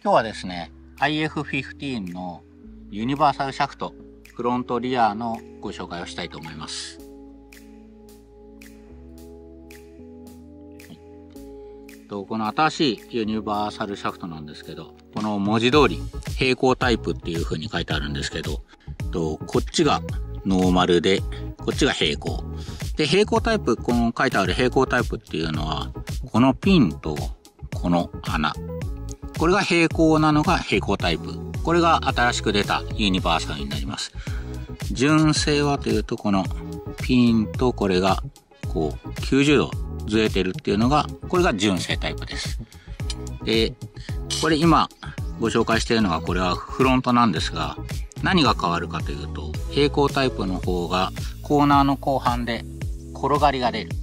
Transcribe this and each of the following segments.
今日はですね、IF15 のユニバーサルシャフト、フロントリアのご紹介をしたいと思います。この新しいユニバーサルシャフトなんですけど、この文字通り平行タイプっていう風に書いてあるんですけど、こっちがノーマルで、こっちが平行。で、平行タイプ、この書いてある平行タイプっていうのは、このピンとこの穴。これが平行なのが平行タイプ。これが新しく出たユニバーサルになります。純正はというと、このピンとこれがこう90度ずれてるっていうのが、これが純正タイプです。で、これ今ご紹介しているのが、これはフロントなんですが、何が変わるかというと、平行タイプの方がコーナーの後半で転がりが出る。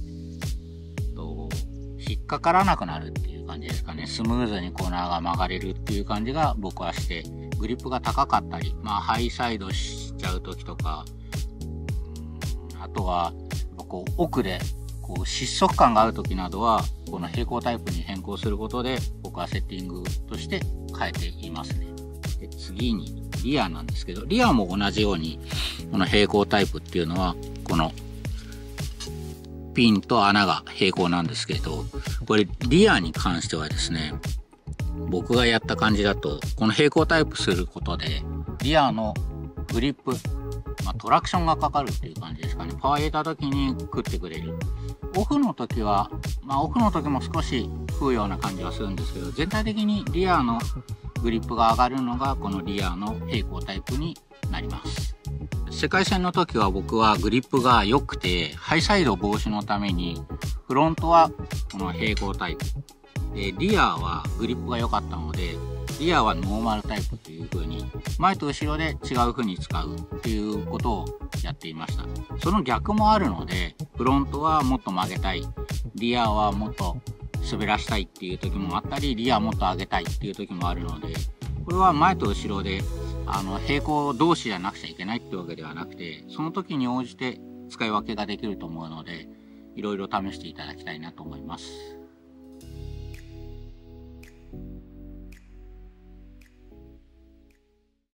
引っかからなくなるっていう感じですかね。スムーズにコーナーが曲がれるっていう感じが僕はして、グリップが高かったり、ハイサイドしちゃう時とか、あとはこう奥でこう失速感がある時などは、この平行タイプに変更することで僕はセッティングとして変えていますね。で、次にリアなんですけど、リアも同じようにこの平行タイプっていうのはこのピンと穴が平行なんですけど、これリアに関してはですね、僕がやった感じだと、この平行タイプすることでリアのグリップ、トラクションがかかるっていう感じですかね。パワー入れた時に食ってくれる。オフの時は、オフの時も少し食うような感じはするんですけど、全体的にリアのグリップが上がるのがこのリアの平行タイプになります。世界戦の時は僕はグリップが良くて、ハイサイド防止のためにフロントはこの平行タイプで、リアはグリップが良かったのでリアはノーマルタイプという風に、前と後ろで違う風に使うっていうことをやっていました。その逆もあるので、フロントはもっと曲げたい、リアはもっと滑らしたいっていう時もあったり、リアもっと上げたいっていう時もあるので、これは前と後ろで平行同士じゃなくちゃいけないってわけではなくて、その時に応じて使い分けができると思うので、いろいろ試していただきたいなと思います。